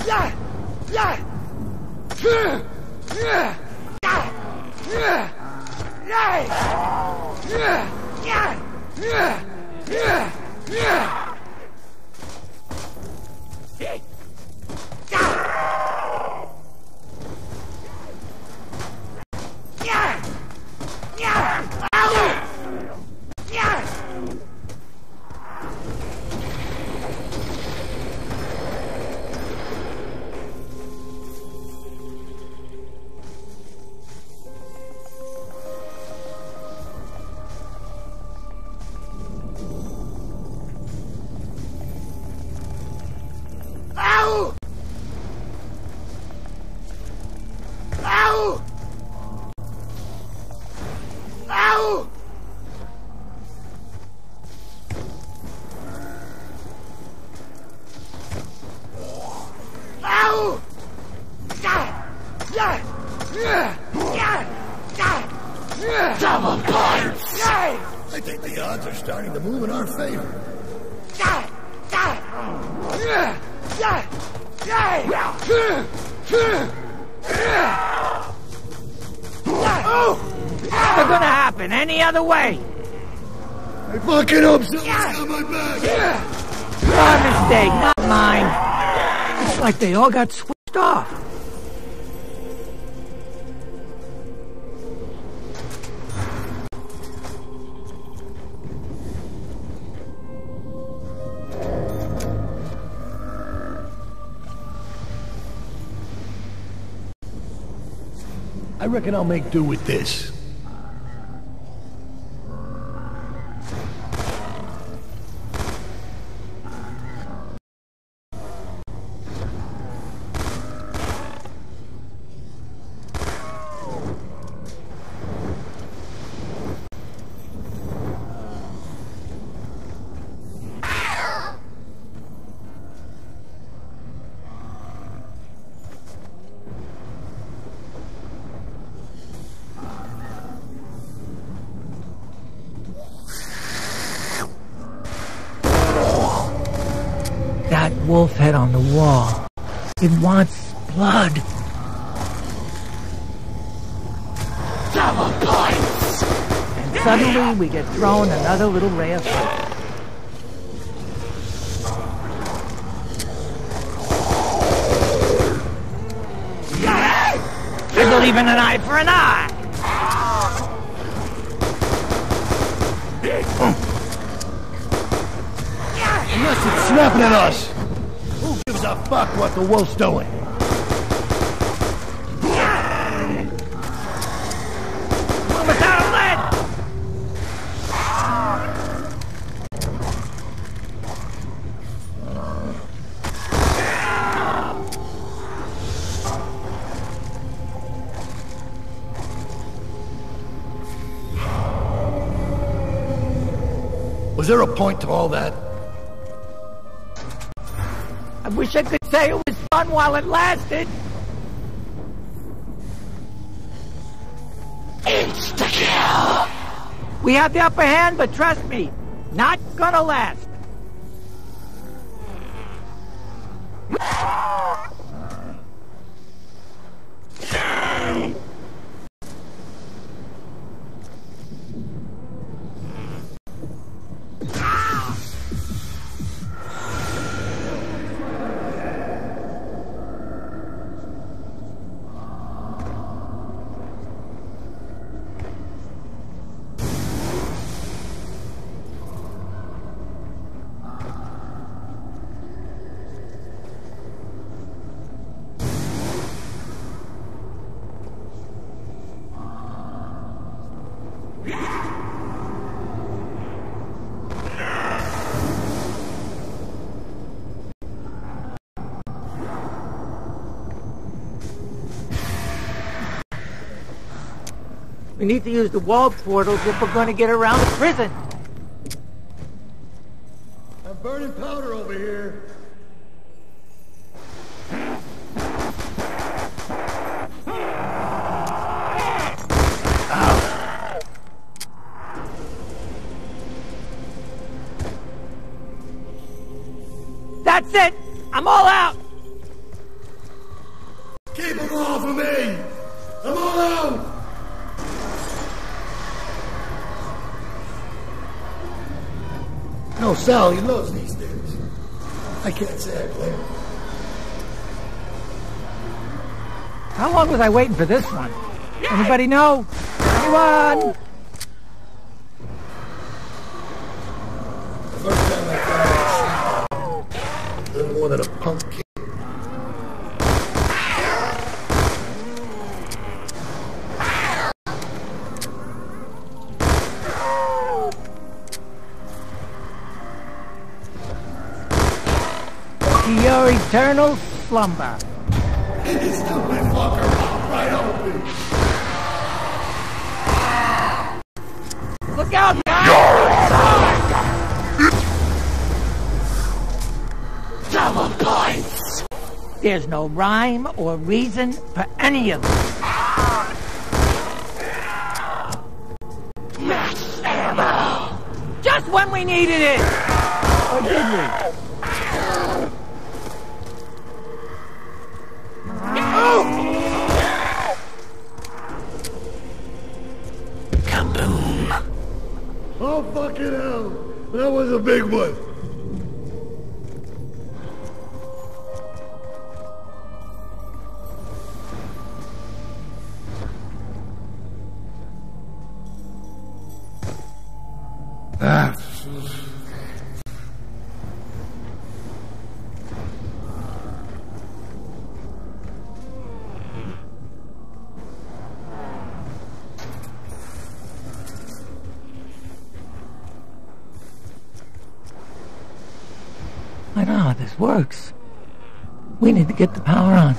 I think the odds are starting to move in our favor. Never gonna happen any other way. I fucking hope someone's got my back. Your mistake, not mine. It's like they all got switched off. I reckon I'll make do with this. That wolf head on the wall. It wants blood. Double points! And suddenly we get thrown another little ray of hope. I believe in an eye for an eye! Unless it's snapping at us. Who gives a fuck what the wolf's doing? Almost out of lead! Was there a point to all that? I wish I could say it was fun while it lasted. Insta-kill! We have the upper hand, but trust me, not gonna last. We need to use the wall portals if we're going to get around the prison. I'm burning powder over here. That's it! I'm all out! Sal, he loves these things. I can't say I blame him. How long was I waiting for this one? Anybody know? Anyone? The first time I tried it, little more than a punk kid. To your eternal slumber. This stupid fucker walked right over me. Look out, guys! Double points! There's no rhyme or reason for any of this. Max ammo! Just when we needed it! Or did we? Kaboom! Oh, fucking hell! That was a big one! Ah. I know how this works. We need to get the power on.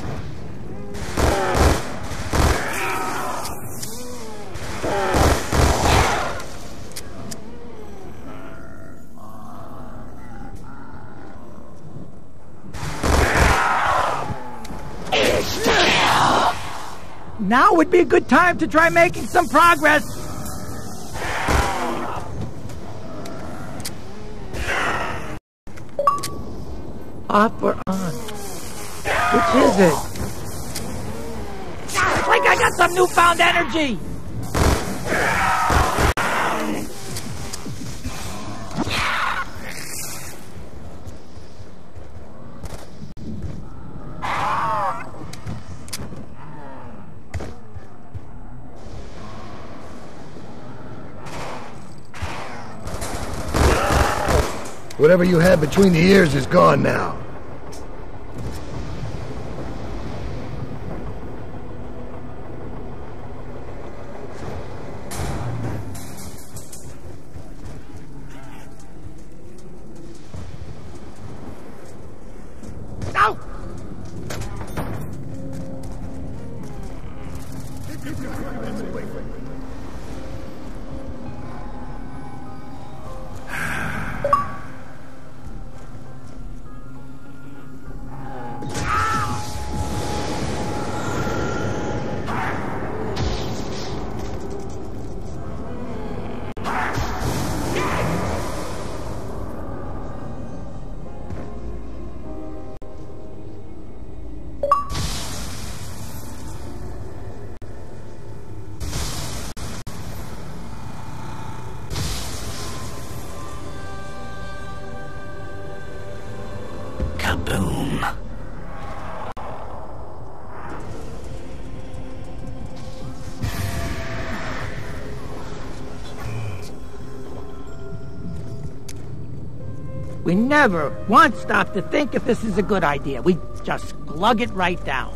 Now would be a good time to try making some progress. Off or on? Which is it? It's like I got some newfound energy! Whatever you had between the ears is gone now. No! Kaboom. We never once stop to think if this is a good idea. We just glug it right down.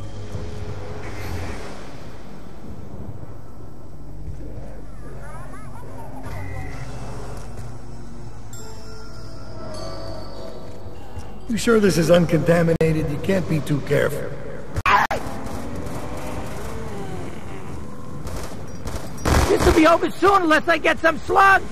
You sure this is uncontaminated? You can't be too careful. This will be over soon unless I get some slugs.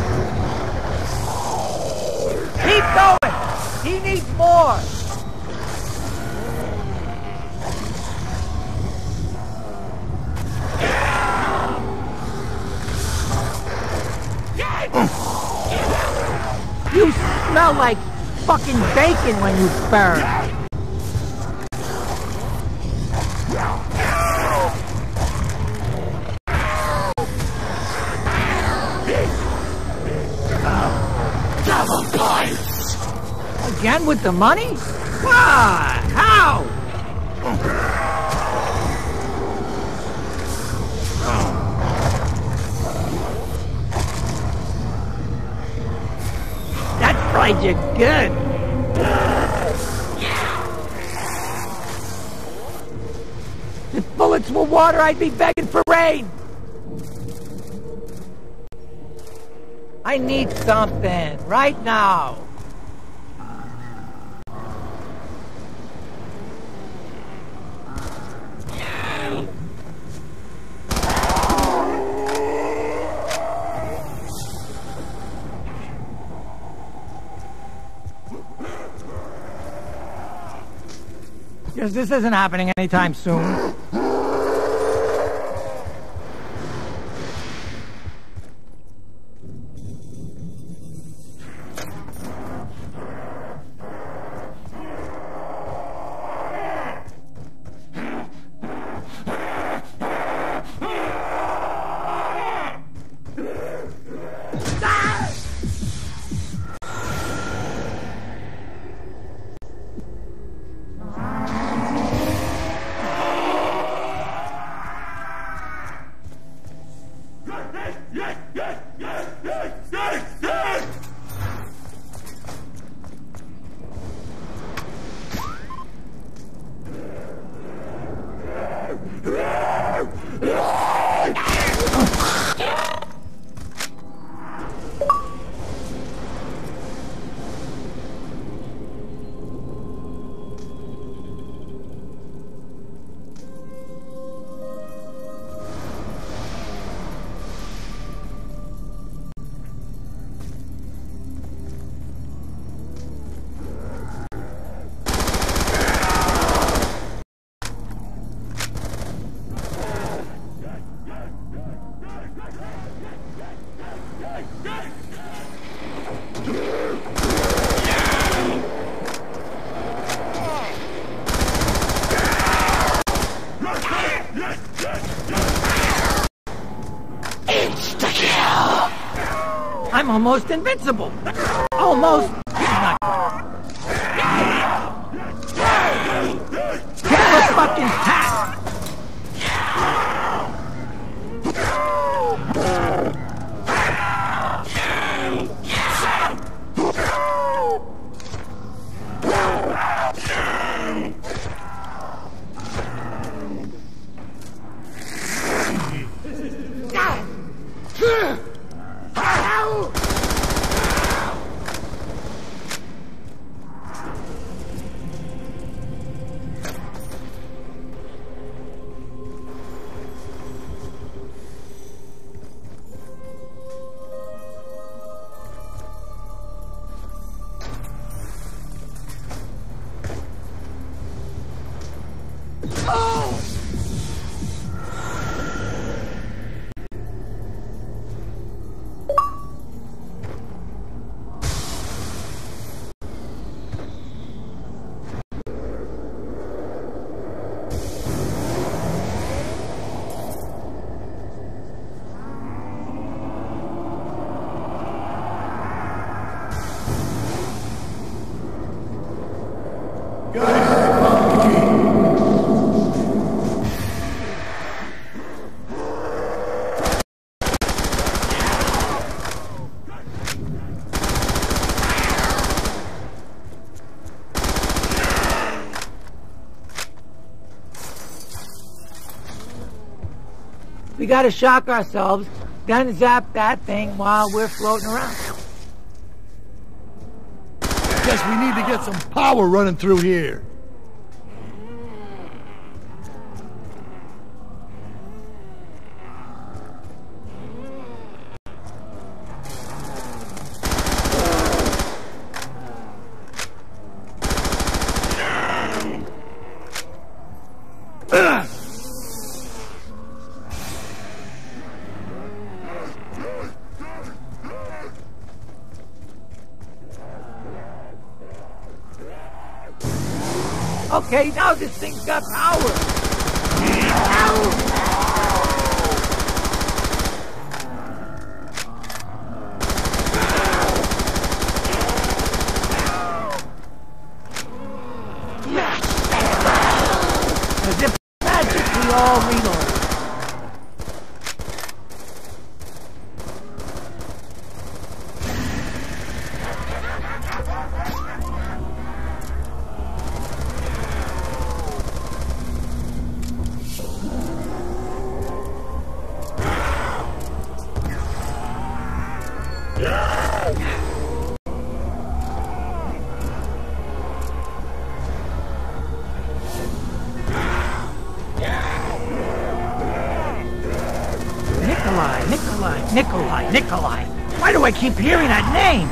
Keep going! He needs more! You smell like fucking bacon when you burn. Double points! Again with the money? Why? How? That fried you good. If bullets were water, I'd be begging for rain. I need something right now. Guess this isn't happening anytime soon. I'm almost invincible. Almost. Not quite. Give him a fucking tap. We gotta shock ourselves, then zap that thing while we're floating around. Guess we need to get some power running through here. okay? Now this thing's got power. Ow! As if magically all reload. Nikolai. Why do I keep hearing that name?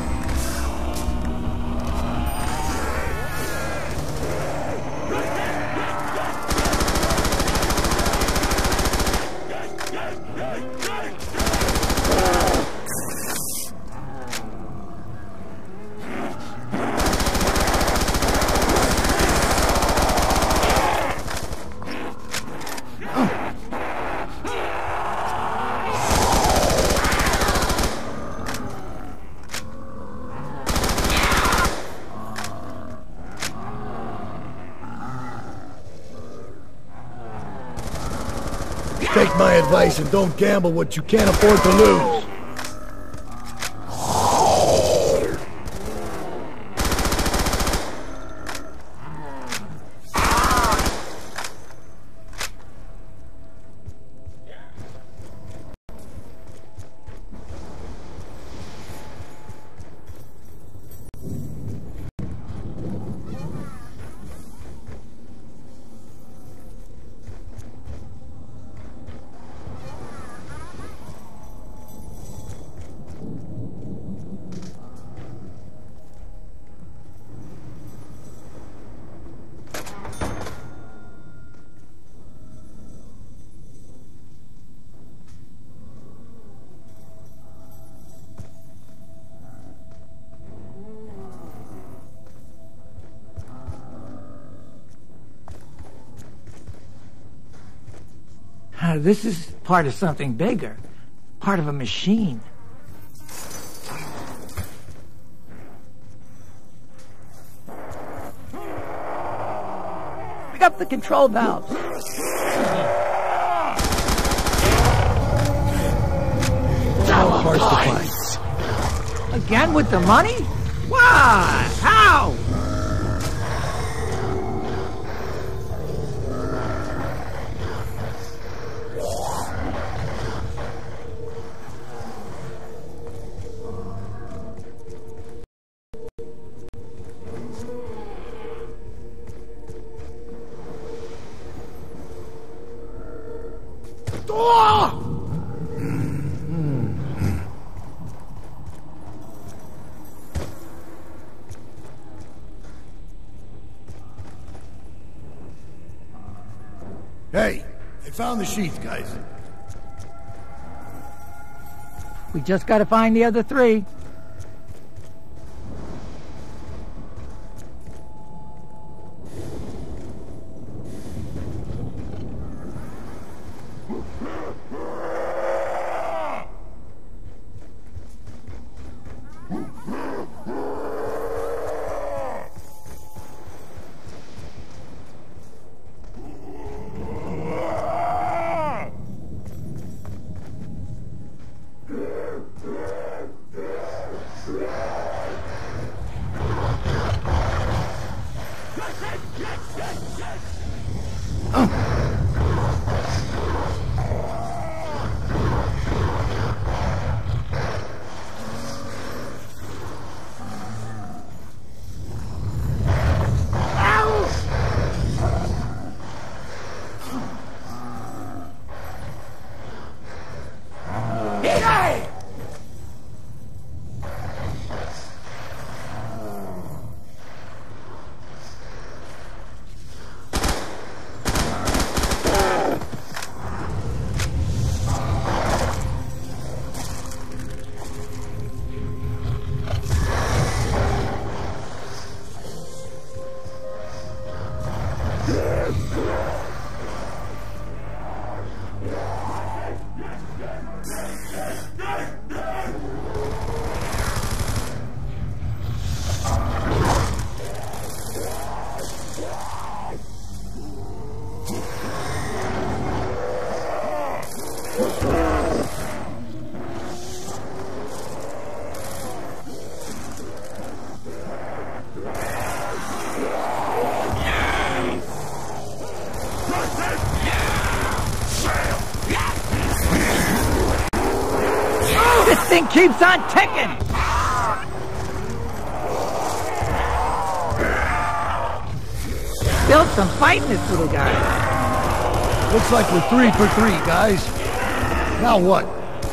Take my advice and don't gamble what you can't afford to lose. This is part of something bigger. Part of a machine. Pick up the control valves. Hard to find. Again with the money? Why? How? Hey, I found the sheath, guys. We just gotta find the other three. thing keeps on ticking! Still some fight in this little guy. Looks like we're 3 for 3, guys. Now what?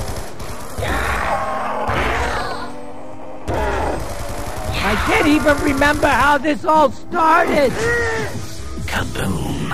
I can't even remember how this all started! Kaboom.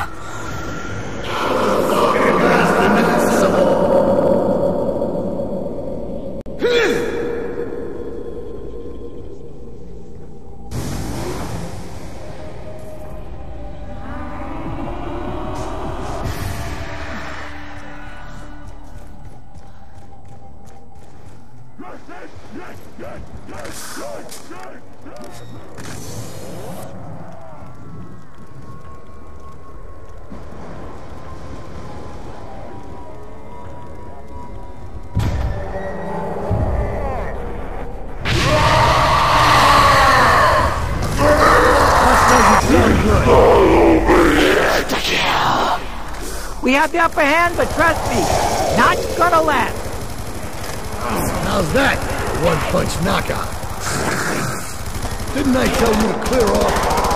We have the upper hand, but trust me, not gonna last. How's that? One-punch knockout. Didn't I tell you to clear off?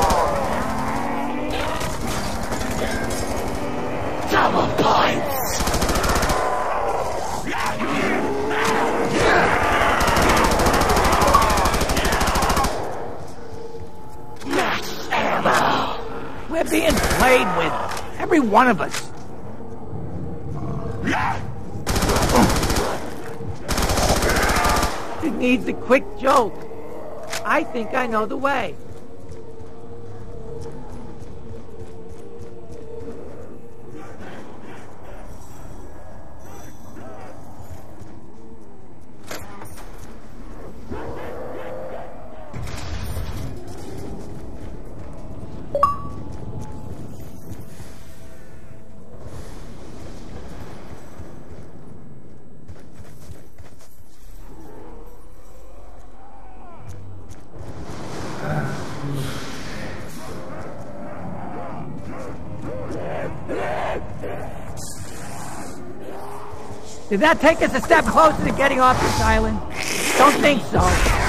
Double points. Max ammo. We're being played with, every one of us. It needs a quick joke. I think I know the way. Did that take us a step closer to getting off this island? Don't think so.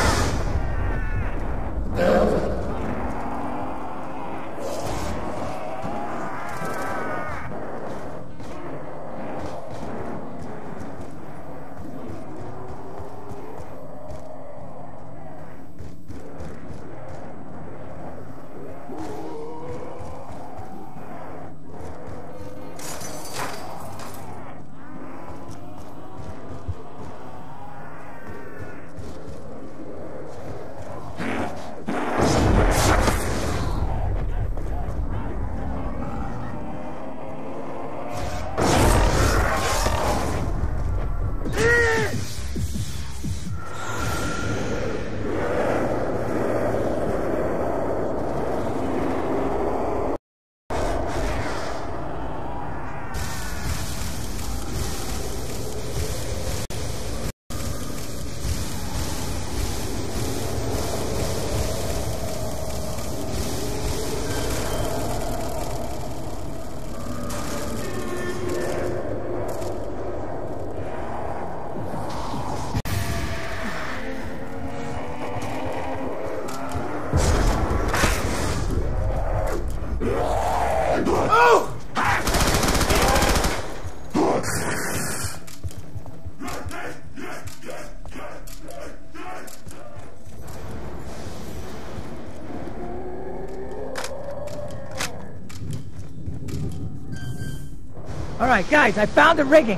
All right, guys, I found the rigging.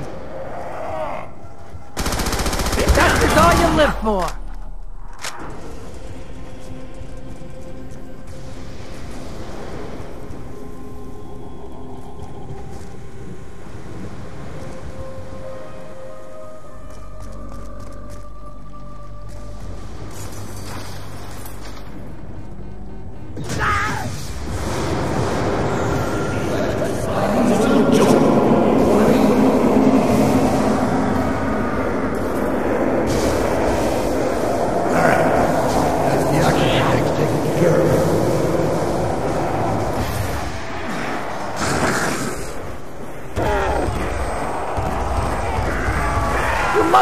That is all you live for.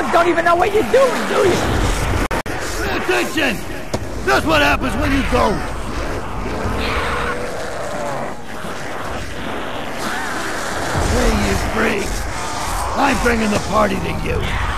thugs don't even know what you're doing, do you? Pay attention! That's what happens when you go. Hey, you freaks. I'm bringing the party to you.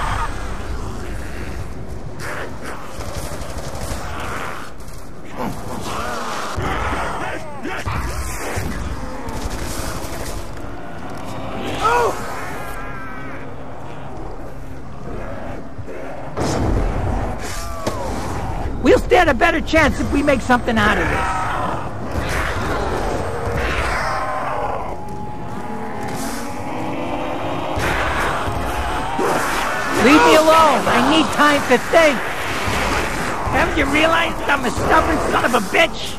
We'll stand a better chance if we make something out of this. Leave me alone. I need time to think. Haven't you realized I'm a stubborn son of a bitch?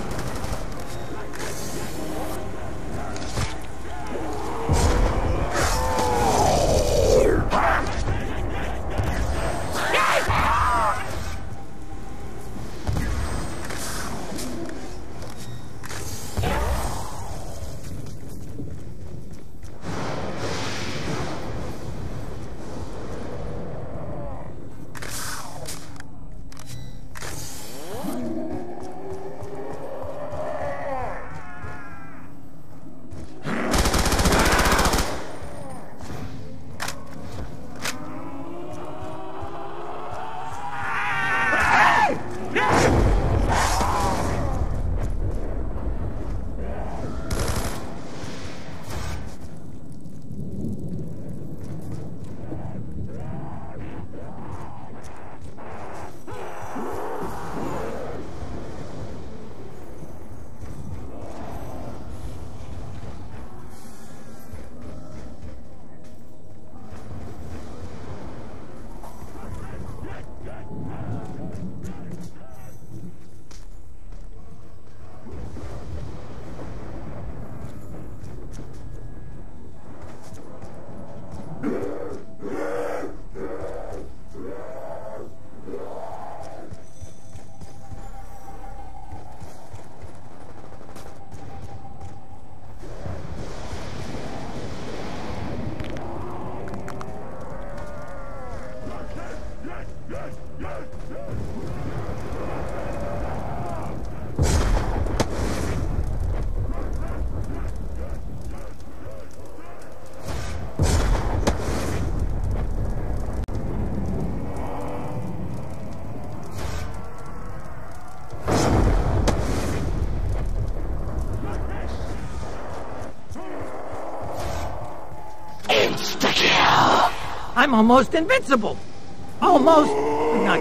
I'm almost invincible. Almost, but not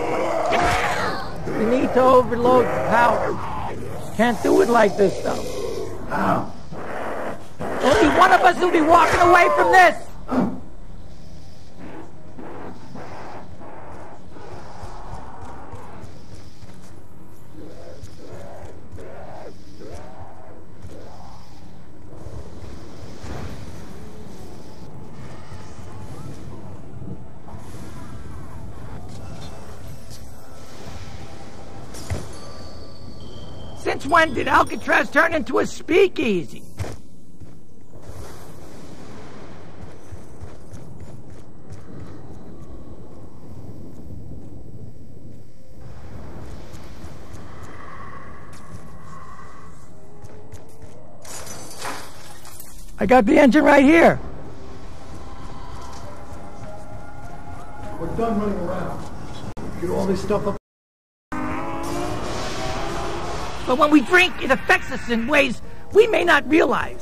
quite. We need to overload the power. Can't do it like this, though. Only one of us will be walking away from this. Since when did Alcatraz turn into a speakeasy? I got the engine right here. We're done running around. Get all this stuff up. But when we drink, it affects us in ways we may not realize.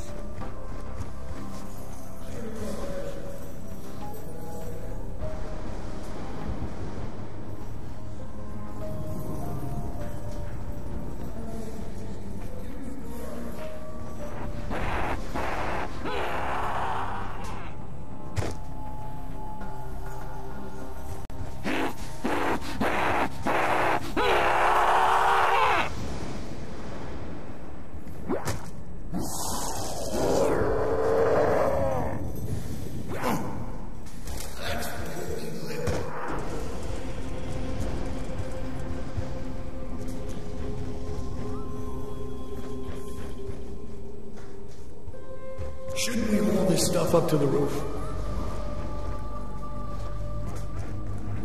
Shouldn't we haul this stuff up to the roof?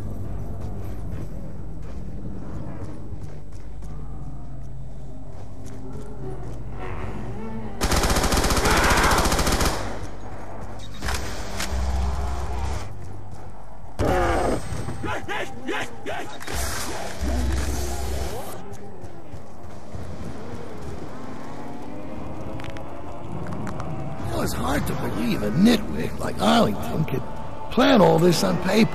It's hard to believe a nitwit like Arlington could plan all this on paper.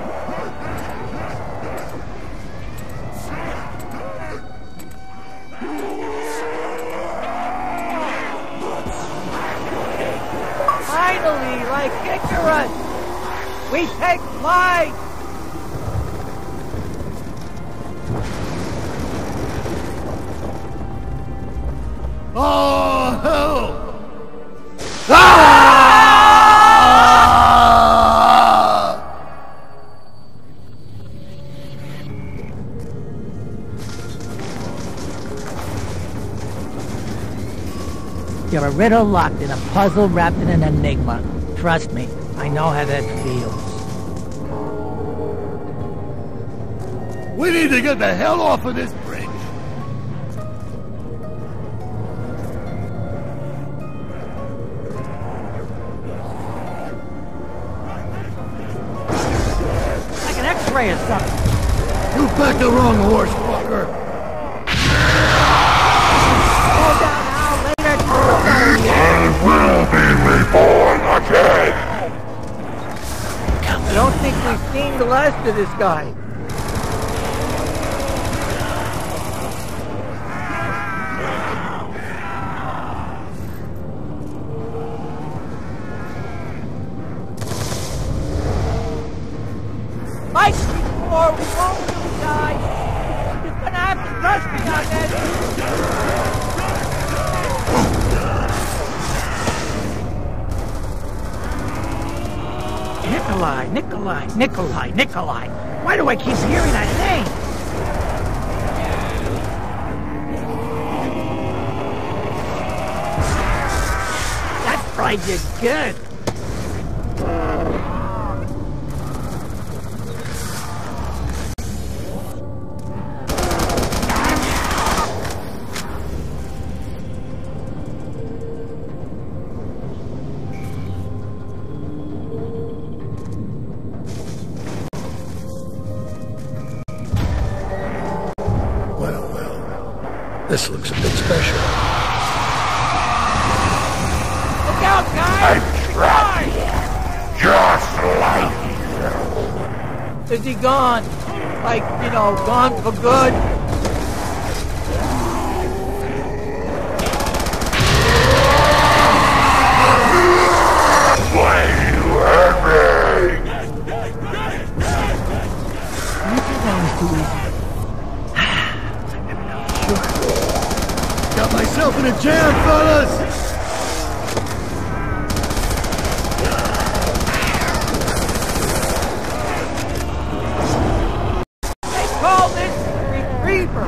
Finally, like Icarus, we take flight! Oh, hell! Ah! You're a riddle locked in a puzzle wrapped in an enigma. Trust me, I know how that feels. We need to get the hell off of this bridge. Like an X-ray or something. You backed the wrong horse, fucker. Slow down now, later. I will be reborn again! I don't think we've seen the last of this guy. Mike, before we won't really die. You're gonna have to trust me on that. Nikolai. Why do I keep hearing that name? That fried you good. This looks a bit special. Look out, guys! I'm trapped here, just like you. Is he gone? Like, you know, gone for good? When you hurt me! You think that was too easy? Got myself in a jam, fellas! They call this retriever.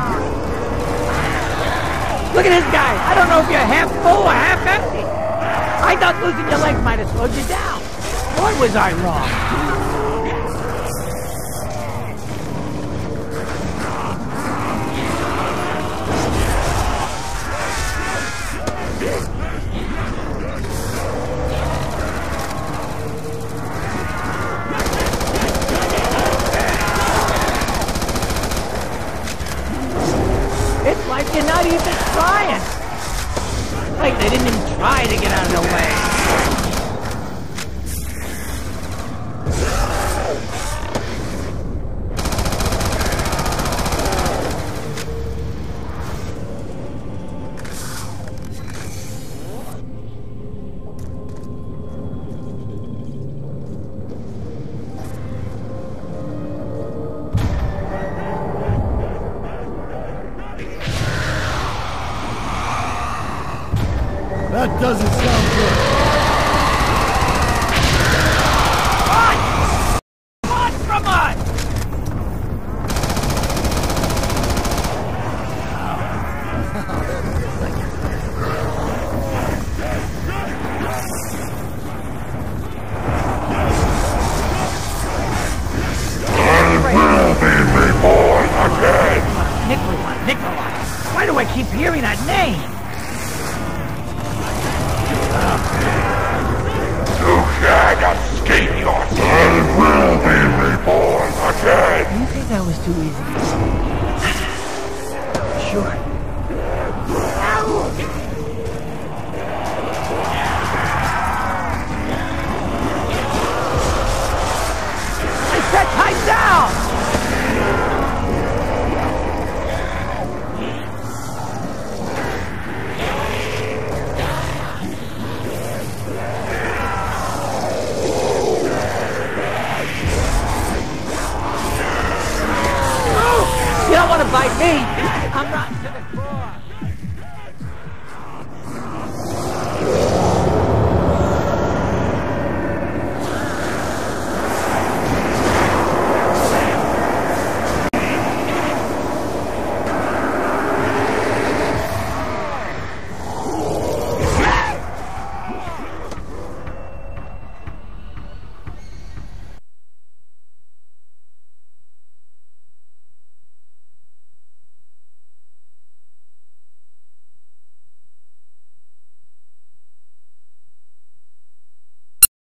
Look at this guy. I don't know if you're half full or half empty. I thought losing your legs might have slowed you down. Boy, was I wrong. It's like you're not even trying. Like they didn't even try to get out of the way. That doesn't sound good. What from us? Reborn again! Nikolai. Why do I keep hearing that name? You can't escape yourself! I will be reborn again! You think that was too easy? Sure. I said pipe down! You don't want to bite me! I'm not...